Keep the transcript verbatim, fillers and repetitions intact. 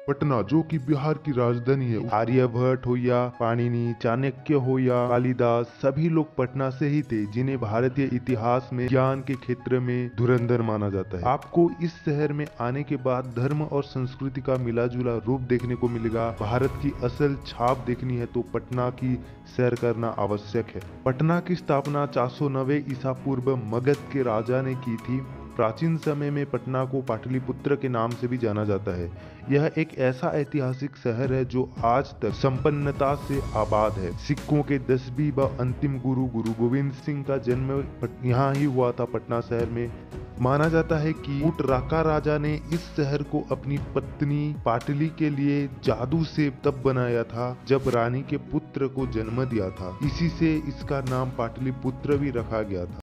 पटना जो कि बिहार की राजधानी है, आर्यभट्ट हो या पाणिनि, चाणक्य हो या कालिदास, सभी लोग पटना से ही थे, जिन्हें भारतीय इतिहास में ज्ञान के क्षेत्र में धुरंधर माना जाता है। आपको इस शहर में आने के बाद धर्म और संस्कृति का मिला जुला रूप देखने को मिलेगा। भारत की असल छाप देखनी है तो पटना की सैर करना आवश्यक है। पटना की स्थापना चार सौ नब्बे ईसा पूर्व मगध के राजा ने की थी। प्राचीन समय में पटना को पाटलिपुत्र के नाम से भी जाना जाता है। यह एक ऐसा ऐतिहासिक शहर है जो आज तक संपन्नता से आबाद है। सिखों के दसवीं व अंतिम गुरु गुरु गोविंद सिंह का जन्म यहाँ ही हुआ था, पटना शहर में। माना जाता है कि उटराका राजा ने इस शहर को अपनी पत्नी पाटली के लिए जादू से तब बनाया था जब रानी के पुत्र को जन्म दिया था। इसी से इसका नाम पाटलिपुत्र भी रखा गया था।